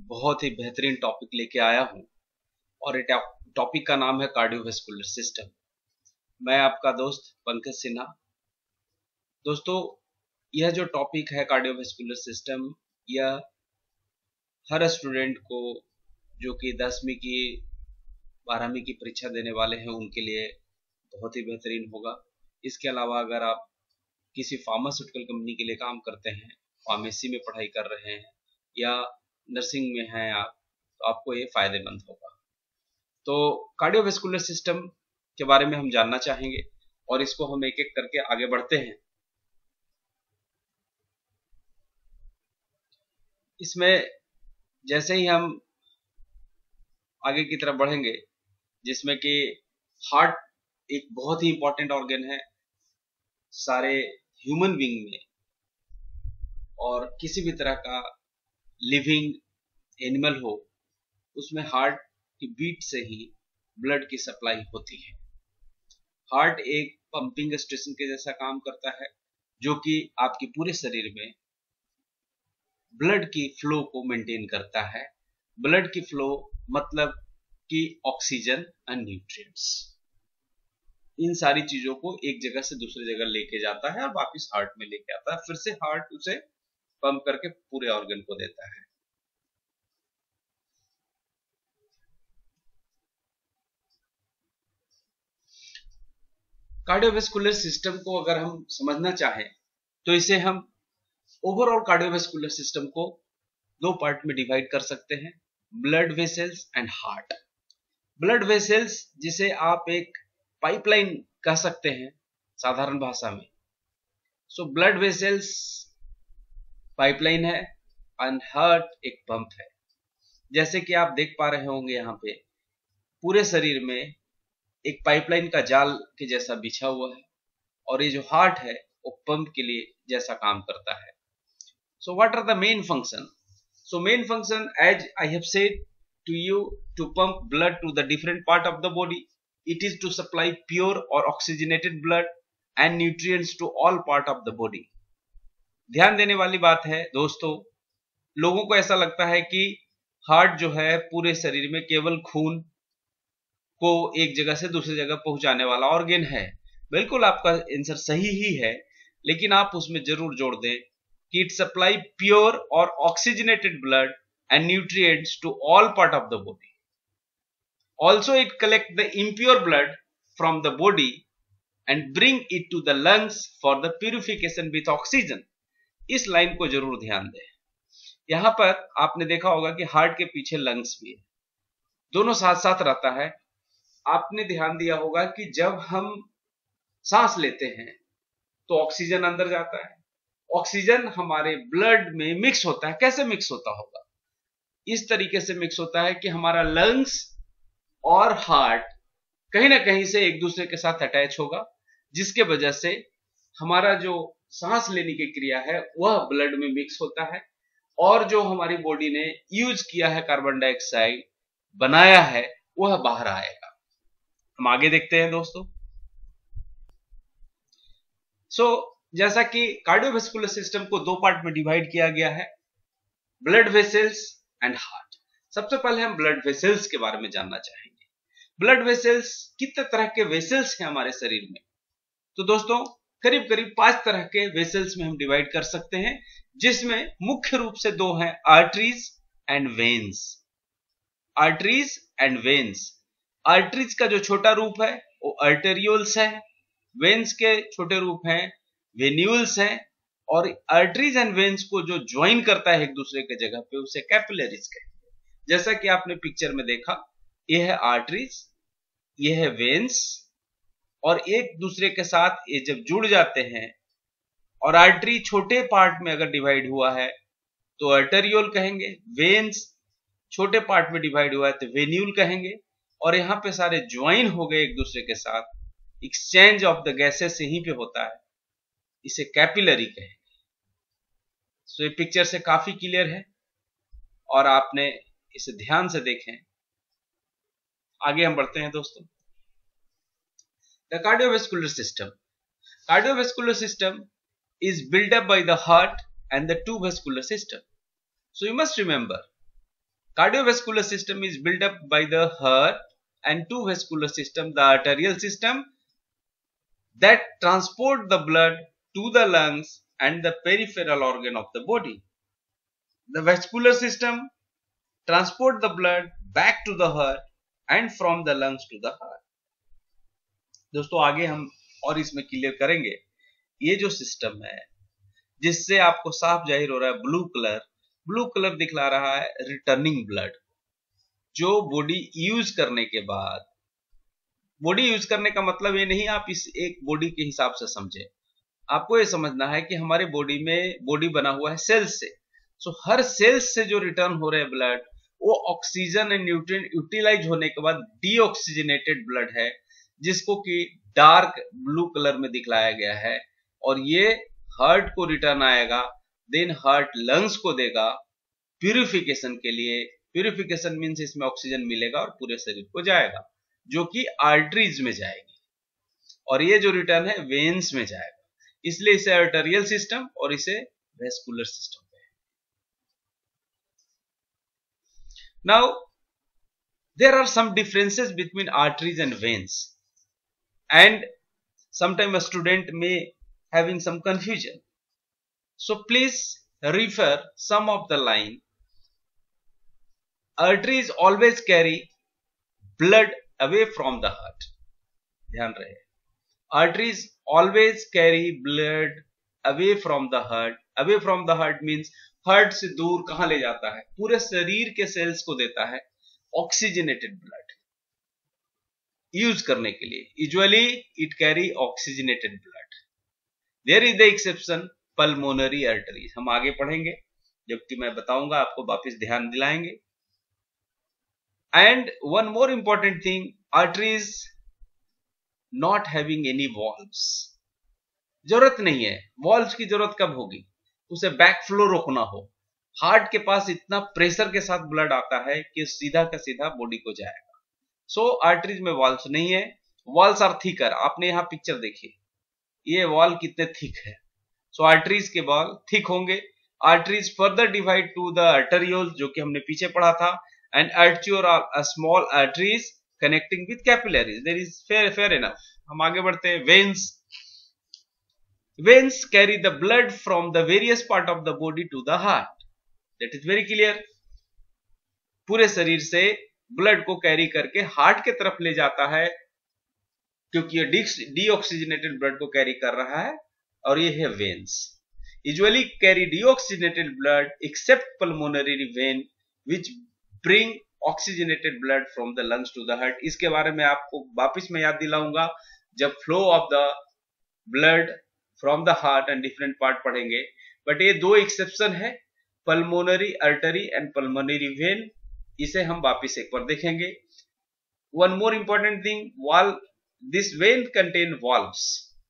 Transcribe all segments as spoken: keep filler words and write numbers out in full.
बहुत ही बेहतरीन टॉपिक लेके आया हूं और ये टॉपिक का नाम है कार्डियोवैस्कुलर सिस्टम। मैं आपका दोस्त पंकज सिन्हा। दोस्तों, यह जो टॉपिक है कार्डियोवैस्कुलर सिस्टम, यह हर स्टूडेंट को जो कि दसवीं की बारहवीं की परीक्षा देने वाले हैं उनके लिए बहुत ही बेहतरीन होगा। इसके अलावा अगर आप किसी फार्मास्यूटिकल कंपनी के लिए काम करते हैं, फार्मेसी में पढ़ाई कर रहे हैं या नर्सिंग में हैं आप, तो आपको ये फायदेमंद होगा। तो कार्डियोवैस्कुलर सिस्टम के बारे में हम जानना चाहेंगे और इसको हम एक एक करके आगे बढ़ते हैं। इसमें जैसे ही हम आगे की तरफ बढ़ेंगे, जिसमें कि हार्ट एक बहुत ही इंपॉर्टेंट ऑर्गन है सारे ह्यूमन बीइंग में, और किसी भी तरह का लिविंग एनिमल हो उसमें हार्ट की बीट से ही ब्लड की सप्लाई होती है। हार्ट एक पंपिंग स्टेशन के जैसा काम करता है जो कि आपके पूरे शरीर में ब्लड की फ्लो को मेंटेन करता है। ब्लड की फ्लो मतलब कि ऑक्सीजन एंड न्यूट्रिएंट्स, इन सारी चीजों को एक जगह से दूसरी जगह लेके जाता है और वापस हार्ट में लेके आता है। फिर से हार्ट उसे पंप करके पूरे ऑर्गन को देता है। कार्डियोवैस्कुलर सिस्टम को अगर हम समझना चाहें तो इसे हम ओवरऑल कार्डियोवैस्कुलर सिस्टम को दो पार्ट में डिवाइड कर सकते हैं, blood vessels and heart. Blood vessels जिसे आप एक पाइपलाइन कह सकते हैं साधारण भाषा में। सो ब्लड वेसल्स पाइपलाइन है एंड हार्ट एक पंप है। जैसे कि आप देख पा रहे होंगे यहाँ पे पूरे शरीर में एक पाइपलाइन का जाल के जैसा बिछा हुआ है, और ये जो हार्ट है वो पंप के लिए जैसा काम करता है। So what are the main function? So main function, as I have said to you, to pump blood to the different part of the body. It is to supply pure और oxygenated blood and nutrients to all part of the body. ध्यान देने वाली बात है दोस्तों, लोगों को ऐसा लगता है कि हार्ट जो है पूरे शरीर में केवल खून को एक जगह से दूसरी जगह पहुंचाने वाला ऑर्गन है। बिल्कुल आपका आंसर सही ही है, लेकिन आप उसमें जरूर जोड़ दें कि इट सप्लाई प्योर और oxygenated blood and nutrients to all part of the body. Also it collect the impure blood from the body and bring it to the lungs for the purification with oxygen. इस line को जरूर ध्यान दें। यहां पर आपने देखा होगा कि हार्ट के पीछे लंग्स भी है, दोनों साथ साथ रहता है। आपने ध्यान दिया होगा कि जब हम सांस लेते हैं तो ऑक्सीजन अंदर जाता है, ऑक्सीजन हमारे ब्लड में मिक्स होता है। कैसे मिक्स होता होगा? इस तरीके से मिक्स होता है कि हमारा लंग्स और हार्ट कहीं ना कहीं से एक दूसरे के साथ अटैच होगा, जिसके वजह से हमारा जो सांस लेने की क्रिया है वह ब्लड में मिक्स होता है, और जो हमारी बॉडी ने यूज किया है कार्बन डाइऑक्साइड बनाया है वह बाहर आएगा। हम आगे देखते हैं दोस्तों। सो so, जैसा कि कार्डियोवैस्कुलर सिस्टम को दो पार्ट में डिवाइड किया गया है, ब्लड वेसल्स एंड हार्ट। सबसे पहले हम ब्लड वेसल्स के बारे में जानना चाहेंगे। ब्लड वेसल्स, कितने तरह के वेसल्स हैं हमारे शरीर में? तो दोस्तों करीब करीब पांच तरह के वेसल्स में हम डिवाइड कर सकते हैं, जिसमें मुख्य रूप से दो हैं, arteries and veins. Arteries and veins. Arteries का जो छोटा रूप है वो आर्टेरियोल्स है, वेन्स के छोटे रूप हैं वेन्यूल्स हैं, और आर्टरीज एंड वेन्स को जो ज्वाइन करता है एक दूसरे के जगह पे उसे कैपिलरीज कहते हैं। जैसा कि आपने पिक्चर में देखा, यह है आर्टरीज, यह है वेन्स, और एक दूसरे के साथ ये जब जुड़ जाते हैं, और आर्टरी छोटे पार्ट में अगर डिवाइड हुआ है तो आर्टेरियोल कहेंगे, वेन्स छोटे पार्ट में डिवाइड हुआ है तो वेन्यूल कहेंगे, और यहां पे सारे ज्वाइन हो गए एक दूसरे के साथ, एक्सचेंज ऑफ द गैसेस यहीं पे होता है, इसे कैपिलरी कहेंगे। सो ये पिक्चर से काफी क्लियर है और आपने इसे ध्यान से देखें। आगे हम बढ़ते हैं दोस्तों। The cardiovascular system. Cardiovascular system is built up by the heart and the two vascular system. So you must remember, Cardiovascular system is built up by the heart and two vascular system, the arterial system that transport the blood to the lungs and the peripheral organ of the body. The vascular system transport the blood back to the heart and from the lungs to the heart. दोस्तों आगे हम और इसमें clear करेंगे। ये जो system है जिससे आपको साफ जाहिर हो रहा है ब्लू कलर, ब्लू कलर दिखला रहा है रिटर्निंग ब्लड, जो बॉडी यूज करने के बाद, बॉडी यूज करने का मतलब ये नहीं आप इस एक बॉडी के हिसाब से समझे, आपको ये समझना है कि हमारे बॉडी में बॉडी बना हुआ है सेल्स से। सो so, हर सेल्स से जो रिटर्न हो रहे ब्लड वो ऑक्सीजन एंड न्यूट्रिएंट यूटिलाइज होने के बाद डीऑक्सीजनेटेड ब्लड है, जिसको कि डार्क ब्लू कलर में दिखलाया गया है, और ये हार्ट को रिटर्न आएगा, देन हार्ट लंग्स को देगा प्यूरिफिकेशन के लिए। प्यूरिफिकेशन मीन्स इसमें ऑक्सीजन मिलेगा और पूरे शरीर को जाएगा, जो कि आर्टरीज में जाएगी, और ये जो रिटर्न है वेन्स में जाएगा, इसलिए इसे आर्टेरियल सिस्टम और इसे vascular system. Now, there are some differences between arteries and veins, and sometimes a student may having some confusion. So please refer some of the line. Arteries always carry blood away from the heart. ध्यान रहे, arteries always carry blood away from the heart. Away from the heart means heart से दूर कहां ले जाता है, पूरे शरीर के सेल्स को देता है ऑक्सीजनेटेड ब्लड यूज करने के लिए। Usually it carry oxygenated blood. There is the exception pulmonary arteries, हम आगे पढ़ेंगे जबकि मैं बताऊंगा, आपको वापस ध्यान दिलाएंगे। And one more important thing, arteries not having any valves, जरूरत नहीं है। वॉल्व्स की जरूरत कब होगी, उसे बैक फ्लो रोकना हो। हार्ट के पास इतना प्रेशर के साथ ब्लड आता है कि सीधा का सीधा बॉडी को जाएगा। सो so, आर्टरीज में वॉल्व्स नहीं है, वॉल्स आर थिकर। आपने यहां पिक्चर देखी, ये वॉल कितने थिक है। सो so, आर्टरीज के वॉल थिक होंगे। Arteries further divide to the arterioles, जो कि हमने पीछे पढ़ा था, and arteriole are small arteries connecting with capillaries. There is fair fair enough. हम आगे बढ़ते हैं। Veins, Veins carry the blood from the various part of the body to the heart. That is very clear. पूरे शरीर से blood को carry करके heart के तरफ ले जाता है, क्योंकि ये डीऑक्सीजनेटेड ब्लड को कैरी कर रहा है, और ये है veins. Usually carry deoxygenated blood except pulmonary vein which bring oxygenated blood from the lungs to the heart. इसके बारे में आपको वापिस मैं याद दिलाऊंगा जब flow of the blood from the heart and different part पढ़ेंगे। बट ये दो एक्सेप्शन है, pulmonary artery and pulmonary vein, इसे हम वापिस एक बार देखेंगे। One more important thing, wall, this vein contain valves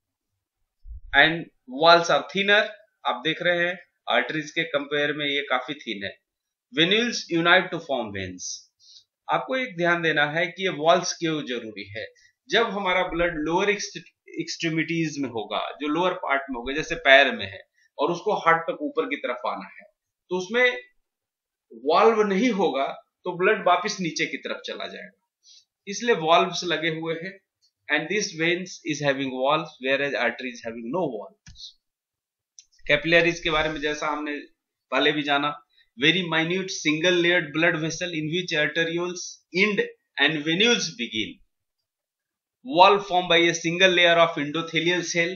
and walls are thinner. आप देख रहे हैं आर्टरीज के कंपेयर में ये काफी थिन है। Venules unite to form veins. आपको एक ध्यान देना है कि ये वॉल्स क्यों जरूरी है। जब हमारा ब्लड लोअर एक्सट्रीमिटीज में होगा, जो लोअर पार्ट में होगा, जैसे पैर में है, और उसको हार्ट तक ऊपर की तरफ आना है, तो उसमें वॉल्व नहीं होगा तो ब्लड वापस नीचे की तरफ चला जाएगा। इसलिए वॉल्व्स लगे हुए हैं, and this veins is having valves whereas arteries having no valves. Capillaries के बारे में जैसा हमने पहले भी जाना, very minute single layered blood vessel in which arterioles and and venules begin. Wall formed by a single layer of endothelial cell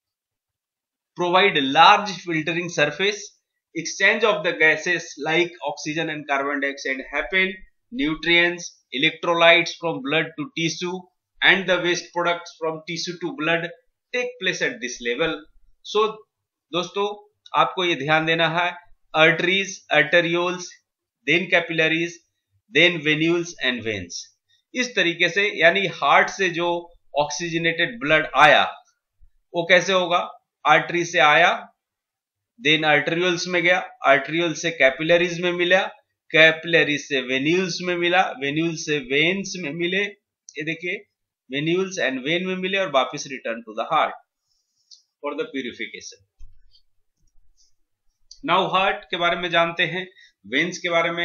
provide large filtering surface. Exchange of the gases like oxygen and carbon dioxide happen. Nutrients, electrolytes from blood to tissue and the waste products from tissue to blood take place at this level. So दोस्तों आपको ये ध्यान देना है, arteries, arterioles, then capillaries, then venules and veins। इस तरीके से, यानी हार्ट से जो ऑक्सीजनेटेड ब्लड आया वो कैसे होगा, आर्टरी से आया, देन आर्टरियोल्स में गया, आर्टरियोल से कैपिलरीज में मिला, कैपिलरीज से वेन्यूल्स में मिला, वेन्यूल से वेन्स में मिले, ये देखिए वेन्यूल्स एंड वेन में मिले, और वापस return to the heart for the purification. Now heart के बारे में जानते हैं, वेन्स के बारे में।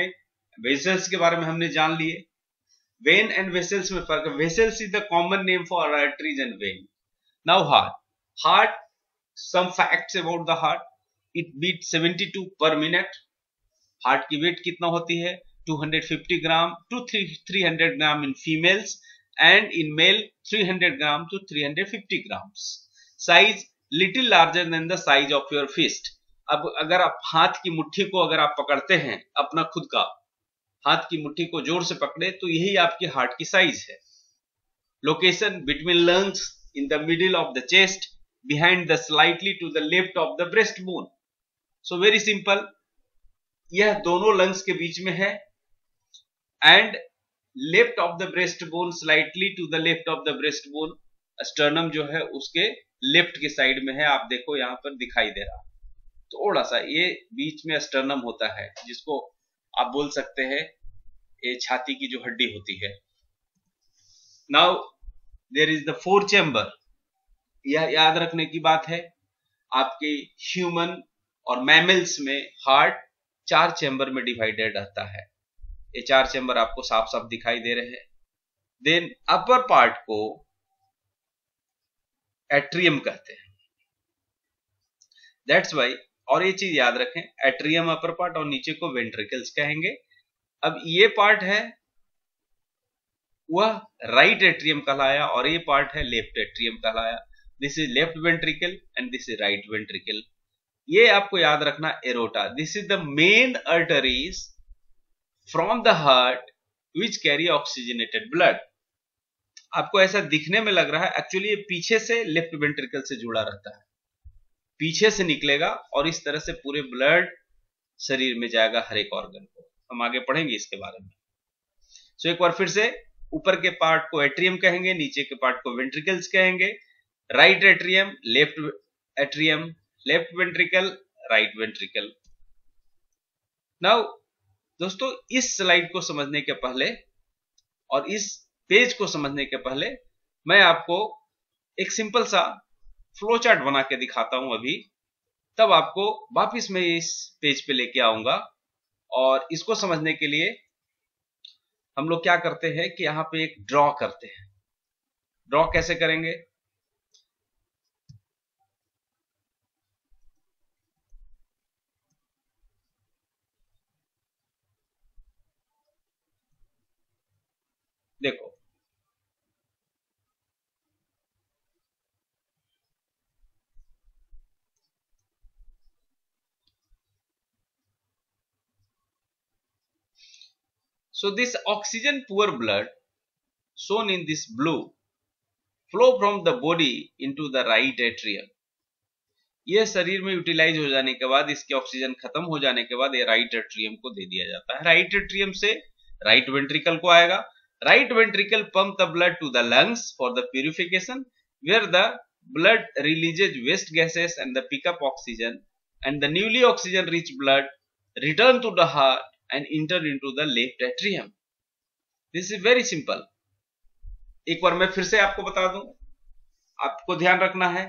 वेसल्स के बारे में हमने जान लिए। वेन एंड वेसल्स में फर्क है। Vessels is the common name for arteries and vein. Now heart, heart some facts about the heart. It beat seventy two per minute. Heart की वेट कितना होती है? Two hundred fifty gram to three hundred gram in females and in male three hundred gram to three hundred fifty grams. Size little larger than the size of your fist. अब अगर आप हाथ की मुट्ठी को अगर आप पकड़ते हैं, अपना खुद का हाथ की मुट्ठी को जोर से पकड़े, तो यही आपके हार्ट की साइज है। Location between lungs, in the middle of the chest, behind the slightly to the left of the breast bone. So very simple, यह दोनों लंग्स के बीच में है and left of the breast bone, slightly to the left of the breast bone. Sternum जो है उसके left के साइड में है, आप देखो यहां पर दिखाई दे रहा, थोड़ा सा ये बीच में स्टर्नम होता है, जिसको आप बोल सकते हैं ये छाती की जो हड्डी होती है। Now there is the four chamber. यह याद रखने की बात है, आपके ह्यूमन और मैमल्स में हार्ट चार चैम्बर में डिवाइडेड रहता है। ये चार चैम्बर आपको साफ साफ दिखाई दे रहे हैं। देन अपर पार्ट को एट्रियम कहते हैं, दैट्स वाई। और ये चीज याद रखें, एट्रियम अपर पार्ट और नीचे को वेंट्रिकल्स कहेंगे। अब ये पार्ट है वह राइट एट्रियम कहलाया और ये पार्ट है लेफ्ट एट्रियम कहलाया। This is left ventricle and this is right ventricle. ये आपको याद रखना, aorta, this is the main arteries from the heart which carry oxygenated blood. आपको ऐसा दिखने में लग रहा है, एक्चुअली ये पीछे से लेफ्ट वेंट्रिकल से जुड़ा रहता है, पीछे से निकलेगा और इस तरह से पूरे ब्लड शरीर में जाएगा हर एक ऑर्गन को। हम आगे पढ़ेंगे इसके बारे में। सो so, एक बार फिर से, ऊपर के पार्ट को एट्रियम कहेंगे, नीचे के पार्ट को वेंट्रिकल्स कहेंगे। Right atrium, left atrium, left ventricle, right ventricle. Now दोस्तों, इस स्लाइड को समझने के पहले और इस पेज को समझने के पहले मैं आपको एक सिंपल सा फ्लो चार्ट बना के दिखाता हूं अभी, तब आपको वापिस मैं इस पेज पे लेके आऊंगा। और इसको समझने के लिए हम लोग क्या करते हैं कि यहां पे एक ड्रॉ करते हैं। ड्रॉ कैसे करेंगे? देखो, so this oxygen poor blood shown in this blue flow from the body into the right atrium। यह शरीर में यूटिलाइज हो जाने के बाद, इसके ऑक्सीजन खत्म हो जाने के बाद ये राइट एट्रियम को दे दिया जाता है। राइट एट्रियम से राइट वेंट्रिकल को आएगा। Right ventricle pump the blood to the lungs for the purification, where the blood releases waste gases and the pick up oxygen, and the newly oxygen rich blood return to the heart and enter into the left atrium। This is very simple। एक बार मैं फिर से आपको बता दूं, आपको ध्यान रखना है,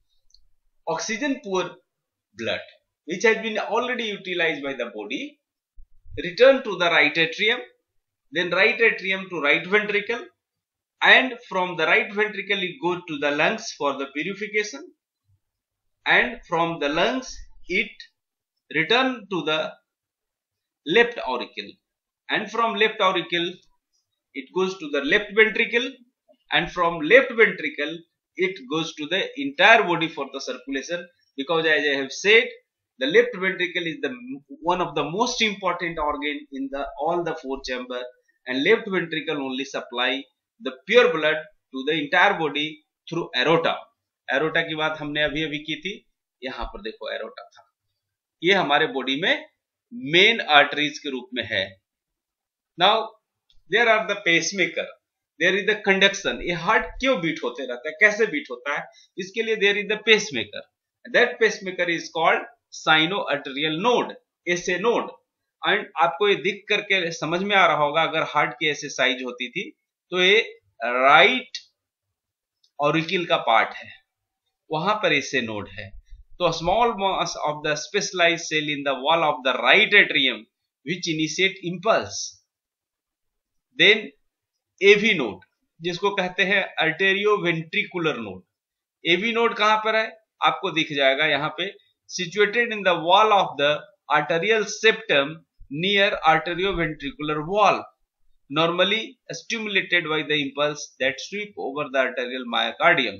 oxygen poor blood which has been already utilized by the body return to the right atrium, then right atrium to right ventricle, and from the right ventricle it goes to the lungs for the purification, and from the lungs it return to the left auricle, and from left auricle it goes to the left ventricle, and from left ventricle it goes to the entire body for the circulation, because as I have said, the left ventricle is the one of the most important organ in the all the four chamber, and left ventricle only supply the pure blood to the entire body through aorta। aorta की बात हमने अभी अभी की थी, यहां पर देखो aorta था, ये हमारे बॉडी में मेन आर्टरीज के रूप में है। Now there are the pacemaker, there is the conduction. ये हार्ट क्यों बीट होते रहता है, कैसे बीट होता है, इसके लिए there is the pacemaker. That pacemaker is called sino arterial node, SA node. And आपको ये दिख करके समझ में आ रहा होगा, अगर हार्ट की ऐसे साइज होती थी तो ये राइट ऑरिकल का पार्ट है, वहां पर एसए नोड है। तो small mass of the specialised cell in the wall of the right atrium which initiate impulse. Then A V node, जिसको कहते हैं arterioventricular node. A V node कहां पर है? आपको दिख जाएगा यहां पे, situated in the wall of the arterial septum near arterioventricular wall, normally stimulated by the impulse that sweep over the arterial myocardium.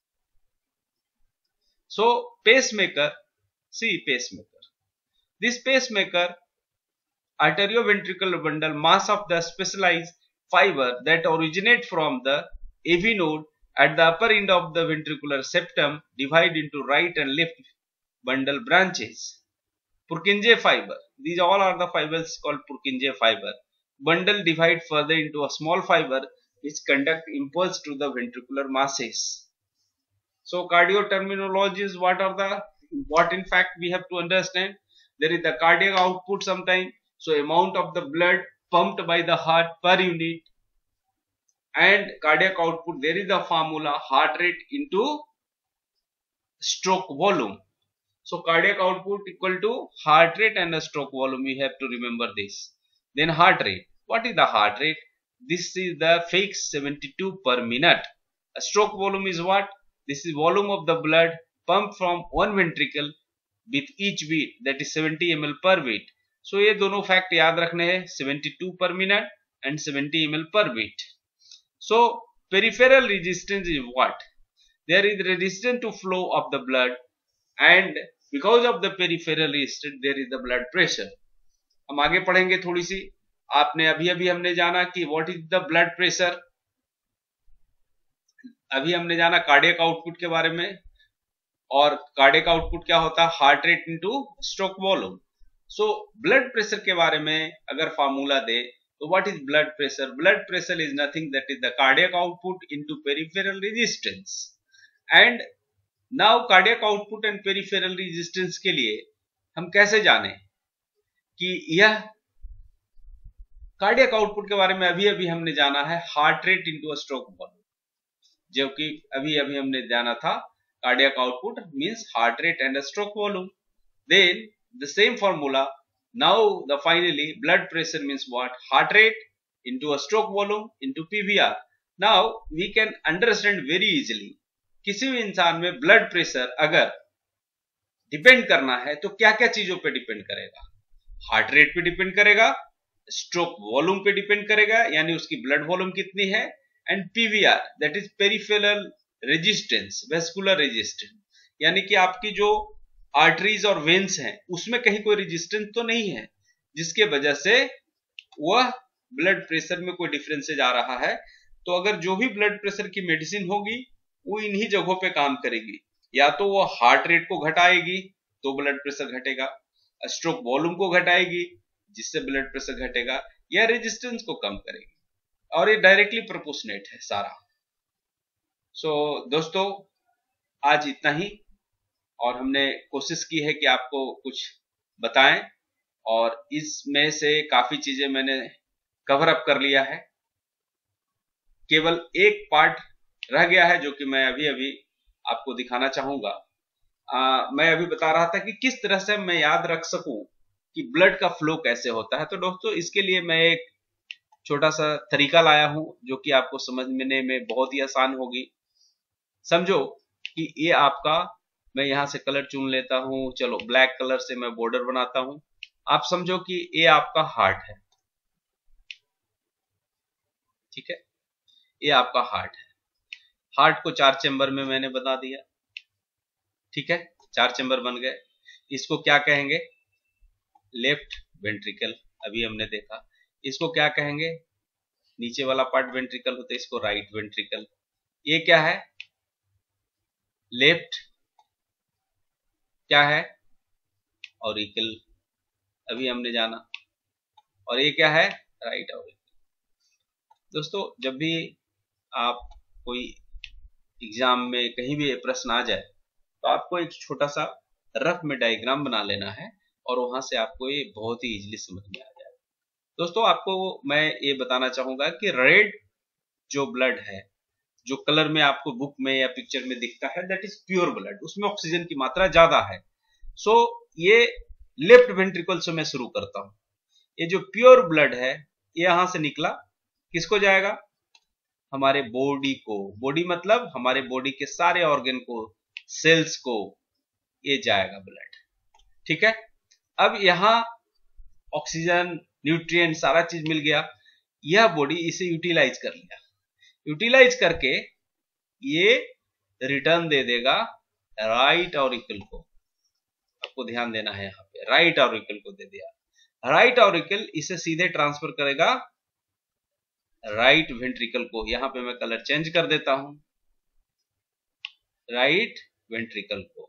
So pacemaker, see pacemaker. This pacemaker, arterioventricular bundle mass of the specialized fiber that originate from the A V node at the upper end of the ventricular septum divide into right and left bundle branches. Purkinje fiber, these all are the fibers called Purkinje fiber. Bundle divide further into a small fiber which conduct impulse to the ventricular masses. So cardio terminologies, what are the important fact we have to understand? There is the cardiac output sometime, so amount of the blood pumped by the heart per unit, and cardiac output, there is the formula heart rate into stroke volume. So cardiac output equal to heart rate and a stroke volume, we have to remember this. Then heart rate, what is the heart rate? This is the fixed seventy-two per minute. A stroke volume is what? This is volume of the blood pumped from one ventricle with each beat, that is seventy milliliters per beat. So ये दोनों fact याद रखने हैं, seventy-two per minute and seventy milliliters per beat. So peripheral resistance is what? There is resistance to flow of the blood, and because of the peripheral resistance there is the blood pressure. हम आगे पढ़ेंगे थोड़ी सी. आपने अभी अभी हमने जाना कि what is the blood pressure. अभी हमने जाना कार्डियक आउटपुट के बारे में, और कार्डियक आउटपुट क्या होता है? Heart rate into stroke volume. So blood pressure के बारे में अगर फार्मूला दे तो what is blood pressure? Blood pressure is nothing that is the cardiac output into peripheral resistance. And now cardiac output and peripheral resistance के लिए हम कैसे जाने कि यह कार्डियक आउटपुट के बारे में अभी अभी हमने जाना है heart rate into a stroke volume, जो कि अभी अभी हमने जाना था cardiac output means heart rate and a stroke volume. Then the same formula, now the finally blood pressure means what? Heart rate into a stroke volume into P V R. Now we can understand very easily, किसी भी इंसान में blood pressure अगर depend करना है तो क्या क्या चीजों पे डिपेंड करेगा? हार्ट रेट पे डिपेंड करेगा, स्ट्रोक वॉल्यूम पे डिपेंड करेगा, यानी उसकी ब्लड वॉल्यूम कितनी है, and PVR that is peripheral resistance, vascular resistance, यानी कि आपकी जो आर्टरीज और वेन्स हैं उसमें कहीं कोई रेजिस्टेंस तो नहीं है जिसके वजह से वह ब्लड प्रेशर में कोई डिफरेंसेज आ रहा है. तो अगर जो भी ब्लड प्रेशर की मेडिसिन होगी वो इन्हीं जगहों पे काम करेगी. या तो वो हार्ट रेट को घटाएगी तो ब्लड प्रेशर घटेगा, स्ट्रोक वॉल्यूम को घटाएगी जिससे ब्लड प्रेशर घटेगा, या रेजिस्टेंस को कम करेगी, और ये डायरेक्टली प्रोपोर्शनेट है सारा. सो so, दोस्तों आज इतना ही, और हमने कोशिश की है कि आपको कुछ बताएं, और इसमें से काफी चीजें मैंने कवर अप कर लिया है. केवल एक पार्ट रह गया है जो कि मैं अभी अभी आपको दिखाना चाहूंगा. आ, मैं अभी बता रहा था कि किस तरह से मैं याद रख सकूं कि ब्लड का फ्लो कैसे होता है. तो दोस्तों इसके लिए मैं एक छोटा सा तरीका लाया हूं जो कि आपको समझने में बहुत ही आसान होगी. समझो कि ये आपका, मैं यहां से कलर चुन लेता हूं, चलो ब्लैक कलर से मैं बॉर्डर बनाता हूं. आप समझो कि ये आपका हार्ट है, ठीक है, ये आपका हार्ट है. हार्ट को चार चेंबर में मैंने बता दिया, ठीक है, चार चेंबर बन गए. इसको क्या कहेंगे? लेफ्ट वेंट्रिकल, अभी हमने देखा. इसको क्या कहेंगे? नीचे वाला पार्ट वेंट्रिकल होता है, इसको राइट वेंट्रिकल. ये क्या है? लेफ्ट. क्या है? ऑरिकल, अभी हमने जाना. और ये क्या है? Right auricle. दोस्तों जब भी आप कोई एग्जाम में कहीं भी प्रश्न आ जाए तो आपको एक छोटा सा रफ में डायग्राम बना लेना है, और वहां से आपको ये बहुत ही इजीली समझ में आ जाएगा. दोस्तों आपको मैं ये बताना चाहूंगा कि रेड जो ब्लड है, जो कलर में आपको बुक में या पिक्चर में दिखता है, दैट इज प्योर ब्लड, उसमें ऑक्सीजन की मात्रा ज्यादा है. सो so, ये लेफ्ट वेंट्रिकल से मैं शुरू करता हूं. ये जो प्योर ब्लड है ये यहां से निकला, किसको जाएगा? हमारे बॉडी को। बॉडी मतलब हमारे बॉडी के सारे ऑर्गन को, सेल्स को ये जाएगा ब्लड। ठीक है, अब यहां ऑक्सीजन, न्यूट्रिएंट सारा चीज मिल गया। यह बॉडी इसे यूटिलाइज कर लिया। यूटिलाइज करके ये रिटर्न दे देगा राइट ऑरिकल को। आपको ध्यान देना है यहां पे, राइट ऑरिकल को दे दिया। राइट ऑरिकल इसे सीधे ट्रांसफर करेगा राइट वेंट्रिकल को। यहां पे मैं कलर चेंज कर देता हूं, राइट वेंट्रिकल को।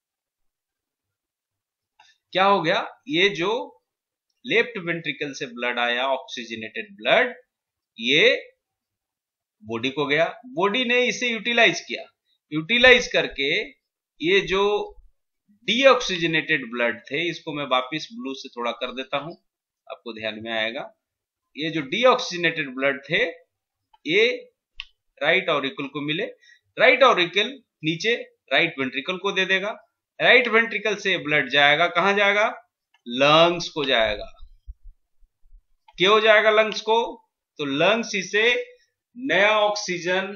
क्या हो गया? ये जो लेफ्ट वेंट्रिकल से ब्लड आया, ऑक्सीजनेटेड ब्लड, ये बॉडी को गया। बॉडी ने इसे यूटिलाइज किया। यूटिलाइज करके ये जो डीऑक्सीजनेटेड ब्लड थे, इसको मैं वापिस ब्लू से थोड़ा कर देता हूं, आपको ध्यान में आएगा। ये जो डीऑक्सीजनेटेड ब्लड थे ये राइट ऑरिकल को मिले। राइट ऑरिकल नीचे राइट वेंट्रिकल को दे देगा। राइट वेंट्रिकल से ब्लड जाएगा, कहां जाएगा? लंग्स को जाएगा। क्यों जाएगा लंग्स को? तो लंग्स इसे नया ऑक्सीजन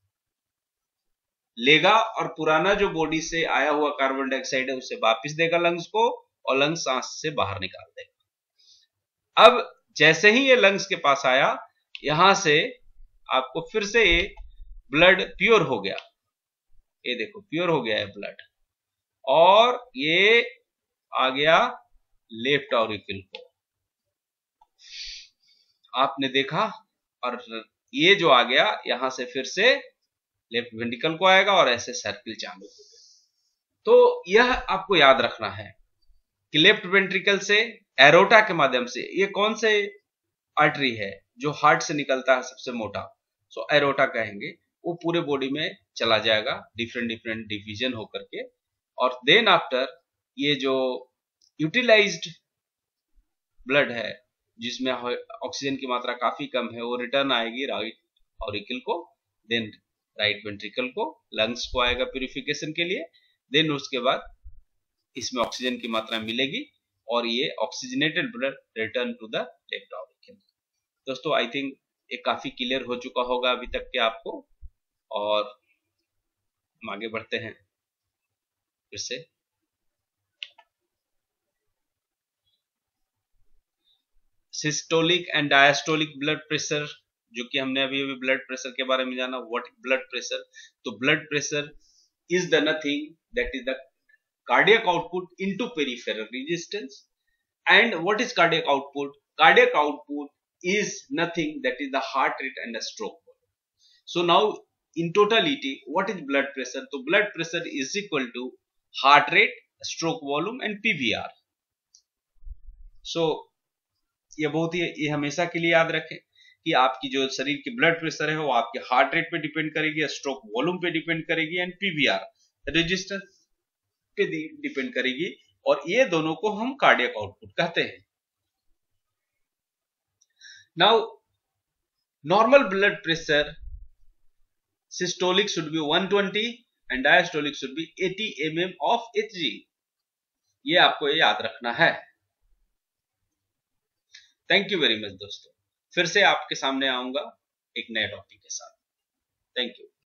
लेगा और पुराना जो बॉडी से आया हुआ कार्बन डाइऑक्साइड है उसे वापस देगा लंग्स को, और लंग्स सांस से बाहर निकाल देगा। अब जैसे ही ये लंग्स के पास आया, यहां से आपको फिर से ये ब्लड प्योर हो गया। ये देखो प्योर हो गया है ब्लड, और ये आ गया लेफ्ट ऑरिकल को। आपने देखा, और ये जो आ गया यहां से फिर से लेफ्ट वेंट्रिकल को आएगा और ऐसे सर्किल चालू हो गया। तो यह आपको याद रखना है कि लेफ्ट वेंट्रिकल से एरोटा के माध्यम से, ये कौन से आर्टरी है जो हार्ट से निकलता है सबसे मोटा, सो एरोटा कहेंगे, वो पूरे बॉडी में चला जाएगा डिफरेंट डिफरेंट डिवीजन होकर के। और देन आफ्टर ये जो यूटिलाइज्ड ब्लड है जिसमें ऑक्सीजन की मात्रा काफी कम है, वो रिटर्न आएगी राइट ऑरिकल को, देन राइट वेंट्रिकल को, लंग्स को आएगा प्यूरिफिकेशन के लिए। देन उसके बाद इसमें ऑक्सीजन की मात्रा मिलेगी और ये oxygenated blood return to the left auricle. दोस्तों आई थिंक ये काफी क्लियर हो चुका होगा अभी तक के आपको, और हम आगे बढ़ते हैं फिर से। Systolic and diastolic blood pressure, जो कि हमने अभी अभी ब्लड प्रेशर के बारे में जाना। What is blood pressure? तो blood pressure is the nothing that is the cardiac output into peripheral resistance. And what is cardiac output? Cardiac output is nothing that is the heart rate and the stroke volume. So now in totality what is blood pressure? So blood pressure is equal to heart rate, stroke volume and P V R. So ये बहुत ही, ये हमेशा के लिए याद रखें कि आपकी जो शरीर की ब्लड प्रेशर है वो आपके हार्ट रेट पे डिपेंड करेगी, स्ट्रोक वॉल्यूम पे डिपेंड करेगी, एंड पीवीआर रेजिस्टेंस पे डिपेंड करेगी, और ये दोनों को हम कार्डियक आउटपुट कहते हैं। Now normal blood pressure systolic should be one twenty and diastolic should be eighty millimeters of Hg। ये आपको ये याद रखना है। थैंक यू वेरी मच दोस्तों, फिर से आपके सामने आऊंगा एक नए टॉपिक के साथ। Thank you.